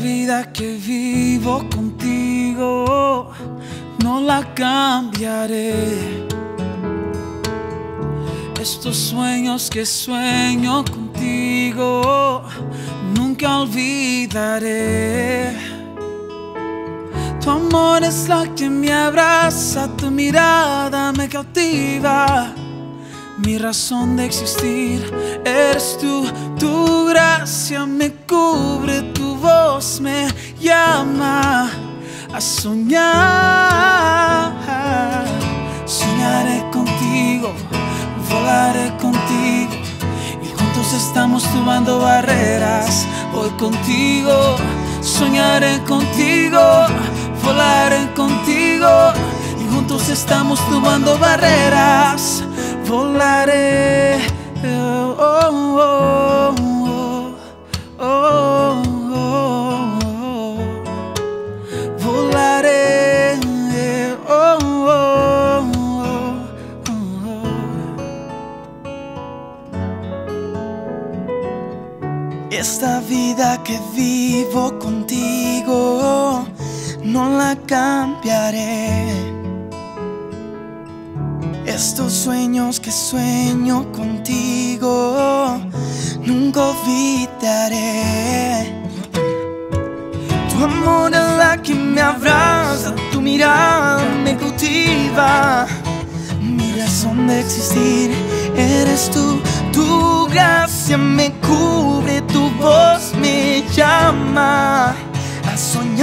vida que vivo contigo no la cambiaré. Estos sueños que sueño contigo nunca olvidaré. Tu amor es la que me abraza, tu mirada me cautiva. Mi razón de existir eres tú, tu gracia me cubre, tu voz me llama a soñar. Soñaré contigo, volaré contigo y juntos estamos tumbando barreras. Voy contigo, soñaré contigo, volaré contigo y juntos estamos tumbando barreras. Volaré, oh, oh, oh, oh, oh, oh. Volaré, oh, oh, oh, oh. Esta vida que vivo contigo no la cambiaré. Estos sueños que sueño contigo nunca olvidaré. Tu amor es la que me abraza, tu mirada me cautiva. Mi razón de existir eres tú, tu gracia me cubre, tu voz me llama a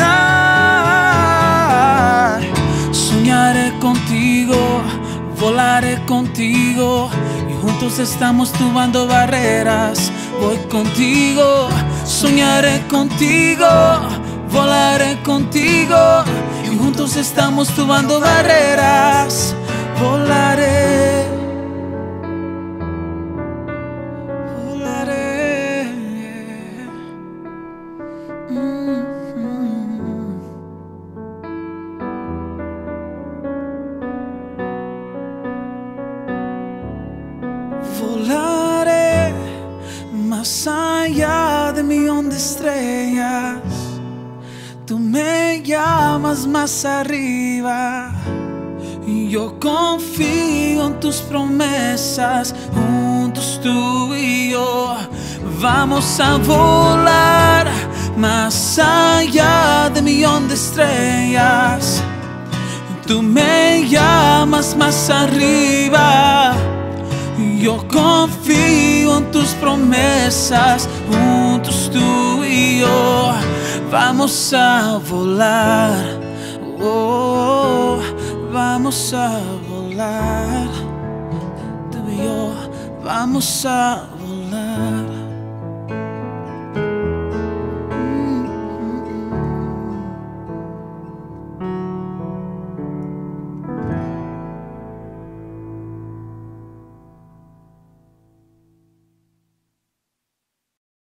soñar. Soñaré contigo, volaré contigo y juntos estamos tumbando barreras. Voy contigo, soñaré contigo, volaré contigo y juntos estamos tumbando barreras. Volaré, volaré. Volaré más allá de 1.000.000 de estrellas. Tú me llamas más arriba y yo confío en tus promesas. Juntos tú y yo vamos a volar más allá de 1.000.000 de estrellas. Tú me llamas más arriba. Yo confío en tus promesas, juntos tú y yo vamos a volar, oh, vamos a volar, tú y yo vamos a volar.